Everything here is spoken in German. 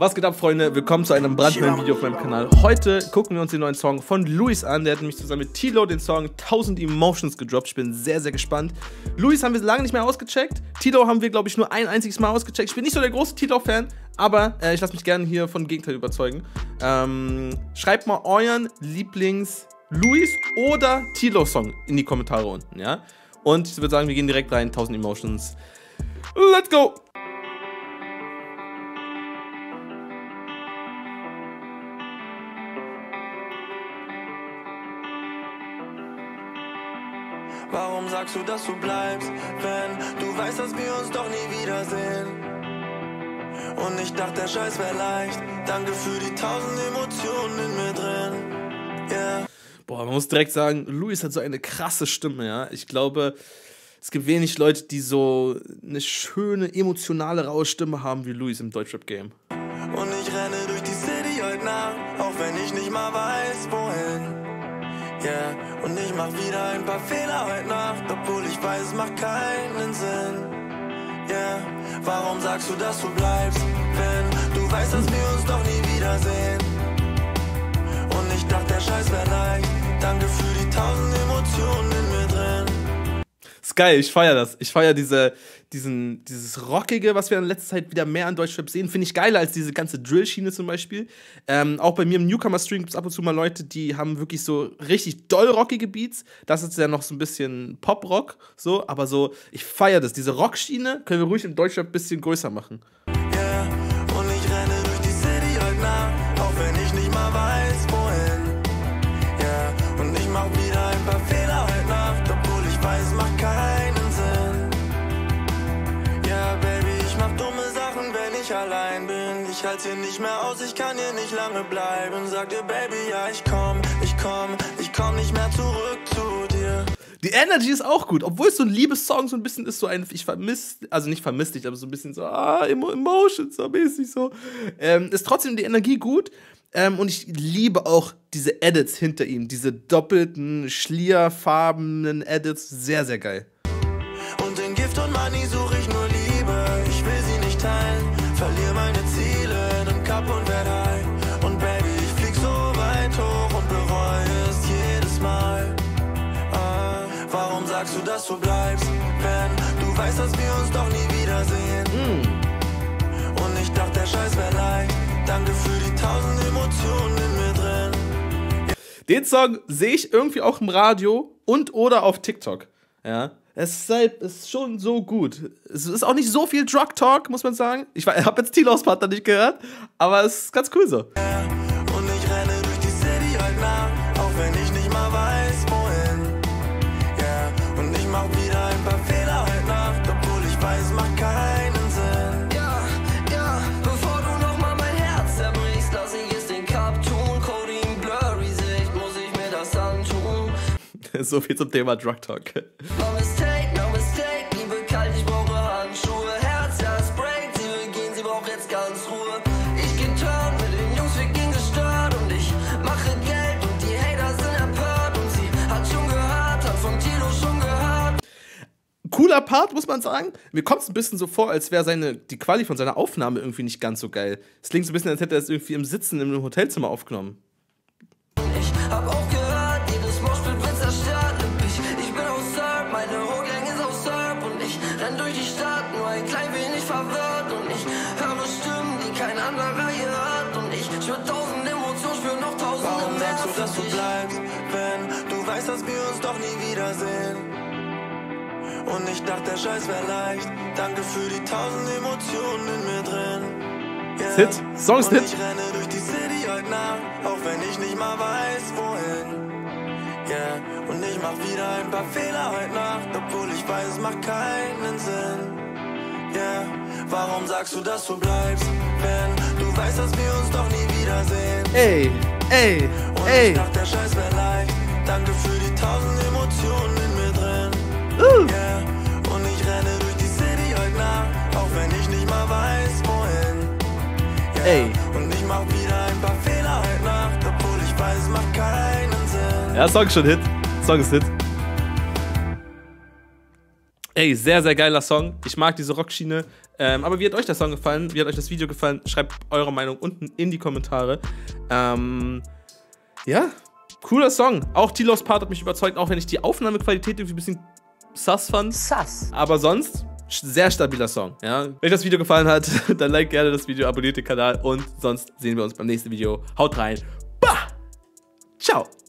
Was geht ab, Freunde? Willkommen zu einem brandneuen Video auf meinem Kanal. Heute gucken wir uns den neuen Song von Luis an. Der hat nämlich zusammen mit Tilo den Song 1000 Emotions gedroppt. Ich bin sehr, sehr gespannt. Luis haben wir lange nicht mehr ausgecheckt. Tilo haben wir, glaube ich, nur ein einziges Mal ausgecheckt. Ich bin nicht so der große Tilo-Fan, aber ich lasse mich gerne hier von Gegenteil überzeugen. Schreibt mal euren Lieblings-Luis oder Tilo-Song in die Kommentare unten, ja? Und ich würde sagen, wir gehen direkt rein. 1000 Emotions. Let's go! Warum sagst du, dass du bleibst, wenn du weißt, dass wir uns doch nie wiedersehen? Und ich dachte, der Scheiß wär leicht. Danke für die 1000 Emotionen in mir drin. Yeah. Boah, man muss direkt sagen, Luis hat so eine krasse Stimme, ja. Ich glaube, es gibt wenig Leute, die so eine schöne, emotionale, raue Stimme haben wie Luis im Deutschrap-Game. Und ich renne durch die City heute Nacht, auch wenn ich nicht mal weiß, wohin. Yeah. Und ich mach wieder ein paar Fehler heute Nacht, obwohl ich weiß, es macht keinen Sinn. Yeah. Warum sagst du, dass du bleibst, wenn du weißt, dass wir uns doch nie wiedersehen? Und ich dachte, der Scheiß wär leicht. Danke für die 1000 Emotionen in mir drin. Ist geil, ich feiere das. Ich feiere dieses Rockige, was wir in letzter Zeit wieder mehr an Deutschrap sehen. Finde ich geiler als diese ganze Drill-Schiene zum Beispiel. Auch bei mir im Newcomer-Stream gibt es ab und zu mal Leute, die haben wirklich so richtig doll rockige Beats. Das ist ja noch so ein bisschen Pop-Rock, so. Aber so, ich feiere das. Diese Rockschiene können wir ruhig im Deutschrap ein bisschen größer machen. Yeah. Und ich renne durch die City heute Nacht, auch wenn ich nicht mal weiß, wohin. Yeah. Und ich mach wieder ein paar Fehler heute Nacht, obwohl ich weiß, es macht keinen Sinn. Ja, Baby, ich mach dumme Sachen, wenn ich allein bin. Ich halte hier nicht mehr aus, ich kann hier nicht lange bleiben. Sag dir, Baby, ja, ich komm nicht mehr zurück zu dir. Die Energy ist auch gut, obwohl es so ein Liebessong so ein bisschen ist, so ein, ich vermisse, also nicht vermisst dich, aber so ein bisschen so, Emotions, so mäßig so. Ist trotzdem die Energie gut. Und ich liebe auch diese Edits hinter ihm, diese doppelten, schlierfarbenen Edits, sehr, sehr geil. Und in Gift und Money suche ich nur Liebe, ich will sie nicht teilen, verliere meine Ziele in einem Cup und werd high. Und Baby, ich flieg so weit hoch und bereue es jedes Mal. Warum sagst du, dass du bleibst, wenn du weißt, dass wir uns doch nie wiedersehen? Und ich dachte, der Scheiß wär leicht. Danke für die 1000 Emotionen in mir drin. Den Song sehe ich irgendwie auch im Radio und oder auf TikTok. Ja, es ist schon so gut. Es ist auch nicht so viel Drug Talk, muss man sagen. Ich habe jetzt Tilos Part nicht gehört, aber es ist ganz cool so. Und ich renne durch die City heute Nacht, auch wenn ich nicht mal weiß, wohin. Yeah. Und ich mach wieder ein paar Fehler heute Nacht, obwohl ich weiß, es macht keinen Sinn. Ja, bevor du nochmal mein Herz zerbrichst, lass ich es den Cup tun. Codeine, blurry Sicht, muss ich mir das antun. So viel zum Thema Drug Talk. No mistake, Liebe kalt, ich brauche Handschuhe. Herz, ja, es breakt, sie will gehen, sie braucht jetzt ganz Ruhe. Ich geh turn mit den Jungs, wir gehen gestört. Und ich mache Geld und die Hater sind empört. Und sie hat schon gehört, hat von Tilo schon gehört. Cooler Part, muss man sagen. Mir kommt es ein bisschen so vor, als wäre die Quali von seiner Aufnahme irgendwie nicht ganz so geil. Es klingt so ein bisschen, als hätte er es irgendwie im Sitzen in einem Hotelzimmer aufgenommen. Ich hab auch gehört, jedes Moshpit wird zerstört. Ich bin auf Surf, meine Rohgang ist auf Surf. Und ich renn durch die Stadt, nur ein klein wenig verwirrt. Und ich höre Stimmen, die kein anderer hier hört. Und ich schwör 1000 Emotionen, spür noch 1000 Warum sagst du, dass du bleibst, wenn du weißt, dass wir uns doch nie wiedersehen? Und ich dachte, der Scheiß wär leicht. Danke für die 1000 Emotionen in mir drin. Yeah. Hit, Song ist Hit. Und ich renne durch die City heute Nacht, auch wenn ich nicht mal weiß, wohin. Yeah. Und ich mach wieder ein paar Fehler heute Nacht, obwohl ich weiß, es macht keinen Sinn. Yeah. Warum sagst du, dass du bleibst, wenn du weißt, dass wir uns doch nie wiedersehen? Und ich dachte, der Scheiß wär leicht. Danke für die 1000 Emotionen in mir drin. Yeah. Und ich renne durch die City heute Nacht, auch wenn ich nicht mal weiß, wohin. Yeah. Und ich mach wieder ein paar Fehler heute Nacht, obwohl ich weiß, es macht keinen Sinn. Ja, Song ist schon Hit. Song ist Hit. Ey, sehr, sehr geiler Song. Ich mag diese Rockschiene. Aber wie hat euch der Song gefallen? Wie hat euch das Video gefallen? Schreibt eure Meinung unten in die Kommentare. Ja, cooler Song. Auch Tilos Part hat mich überzeugt, auch wenn ich die Aufnahmequalität irgendwie ein bisschen sus fand. Aber sonst, sehr stabiler Song. Ja? Wenn euch das Video gefallen hat, dann like gerne das Video, abonniert den Kanal und sonst sehen wir uns beim nächsten Video. Haut rein. Bah! Ciao!